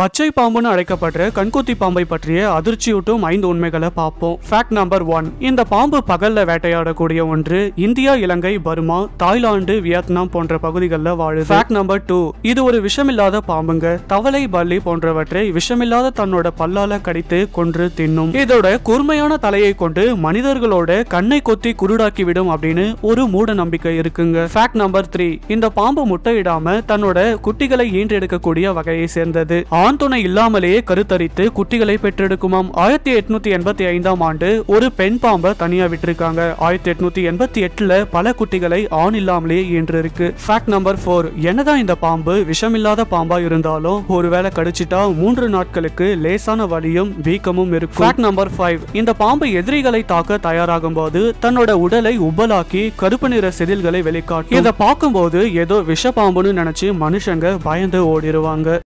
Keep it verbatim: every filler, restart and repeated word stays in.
பச்சை பாம்புன்னு அழைக்கப்படுற கண்கொத்தி பாம்பை பற்றிய அதிர்ச்சியூட்டும் ஐந்து உண்மைகளை பார்ப்போம். Fact number one. இந்த பாம்பு பகல்ல வேட்டையாடக்கூடிய ஒன்று. India, Ilangai, Burma, Thailand, Vietnam போன்ற பகுதிகளில் வாழுது. Fact number two. இது ஒரு விஷமில்லாத பாம்புங்க. தவளை, பல்லி போன்றவற்றை விஷமில்லாத தன்னோட பல்லால கடித்து கொன்று தின்னும். இதோட கூர்மையான தலையை கொண்டு மனிதர்களோட கண்ணை கொத்தி குருடாக்கி விடும் அப்படின்னு ஒரு மூட நம்பிக்கை இருக்குங்க. Fact number three. இந்த பாம்பு முட்டையிடாம தன்னோட குட்டிகளை ஈன்றெடுக்கக்கூடிய வகையை சேர்ந்தது. ஆண் துணை இல்லாமலேயே கருத்தரித்து குட்டிகளை பெற்றெடுக்குமாம். ஆயிரத்தி எட்நூத்தி எண்பத்தி ஐந்தாம் ஆண்டு ஒரு பெண் பாம்பை தனியா விட்டிருக்காங்க. ஆயிரத்தி எட்நூத்தி எண்பத்தி எட்டுல பல குட்டிகளை ஆண் இல்லாமலேயே ஈன்று இருக்கு. Fact number four. என்னதான் இந்த பாம்பு விஷமில்லாத பாம்பா இருந்தாலும் ஒருவேளை கடிச்சிட்டா மூன்று நாட்களுக்கு லேசான வலியும் வீக்கமும் இருக்கும். Fact number five. இந்த பாம்பு எதிரிகளை தாக்க தயாராகும் போது தன்னோட உடலை உபலாக்கி கருப்பு நிற செதில்களை வெளிக்காட்டும். இதை பார்க்கும்போது ஏதோ விஷ பாம்புன்னு நினைச்சு மனுஷங்க பயந்து ஓடிடுவாங்க.